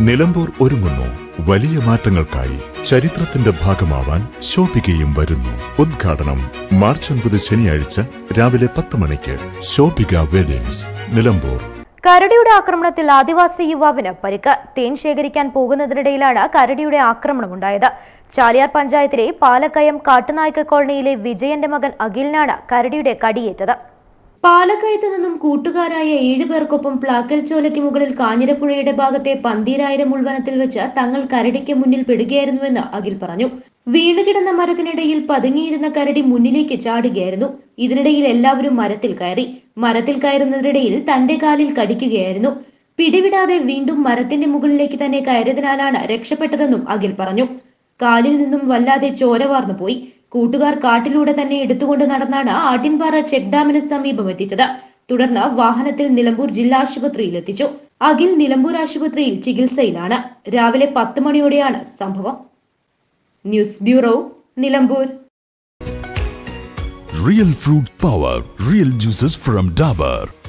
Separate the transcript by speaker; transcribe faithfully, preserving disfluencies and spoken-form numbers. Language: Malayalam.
Speaker 1: നിലമ്പൂർ ഒരുങ്ങുന്നു വലിയ മാറ്റങ്ങൾക്കായി. ചരിത്രത്തിന്റെ ഭാഗമാവാൻ ശോഭികയും വരുന്നു. ഉദ്ഘാടനം മാർച്ച് ഒൻപത് ശനിയാഴ്ച രാവിലെ പത്ത് മണിക്ക്. ശോഭിക വെഡിങ്സ്, നിലമ്പൂർ.
Speaker 2: കരടിയുടെ ആക്രമണത്തിൽ ആദിവാസി യുവാവിന് പരിക്ക്. തേൻ ശേഖരിക്കാൻ പോകുന്നതിനിടയിലാണ് കരടിയുടെ ആക്രമണമുണ്ടായത്. ചാലിയാർ പഞ്ചായത്തിലെ പാലക്കയം കാട്ടുനായ്ക്ക കോളനിയിലെ വിജയന്റെ മകൻ അഖിലിനാണ് കരടിയുടെ കടിയേറ്റത്. പാലക്കയത്ത് നിന്നും കൂട്ടുകാരായ ഏഴുപേർക്കൊപ്പം പ്ലാക്കൽ ചോലയ്ക്ക് മുകളിൽ കാഞ്ഞിരപ്പുഴയുടെ ഭാഗത്തെ പന്തീരായിരം ഉൾവനത്തിൽ വെച്ച് തങ്ങൾ കരടിക്ക് മുന്നിൽ പെടുകയായിരുന്നുവെന്ന് അഖിൽ പറഞ്ഞു. വീണുകിടന്ന മരത്തിനിടയിൽ പതുങ്ങിയിരുന്ന കരടി മുന്നിലേക്ക് ചാടുകയായിരുന്നു. ഇതിനിടയിൽ എല്ലാവരും മരത്തിൽ കയറി. മരത്തിൽ കയറുന്നതിനിടയിൽ തന്റെ കാലിൽ കടിക്കുകയായിരുന്നു. പിടിവിടാതെ വീണ്ടും മരത്തിന്റെ മുകളിലേക്ക് തന്നെ കയറിയതിനാലാണ് രക്ഷപ്പെട്ടതെന്നും അഖിൽ പറഞ്ഞു. കാലിൽ നിന്നും വല്ലാതെ ചോര വാർന്നു പോയി. കൂട്ടുകാർ കാട്ടിലൂടെ തന്നെ എടുത്തുകൊണ്ട് നടന്നാണ് ആട്ടിൻപാറ ചെക്ക് ഡാമിന് സമീപം എത്തിച്ചത്. തുടർന്ന് വാഹനത്തിൽ നിലമ്പൂർ ജില്ലാ ആശുപത്രിയിൽ എത്തിച്ചു. അഖിൽ നിലമ്പൂർ ആശുപത്രിയിൽ ചികിത്സയിലാണ്. രാവിലെ പത്ത് മണിയോടെയാണ് സംഭവം. News bureau, Nilambur.
Speaker 3: Real fruit power, real juices from Dabur.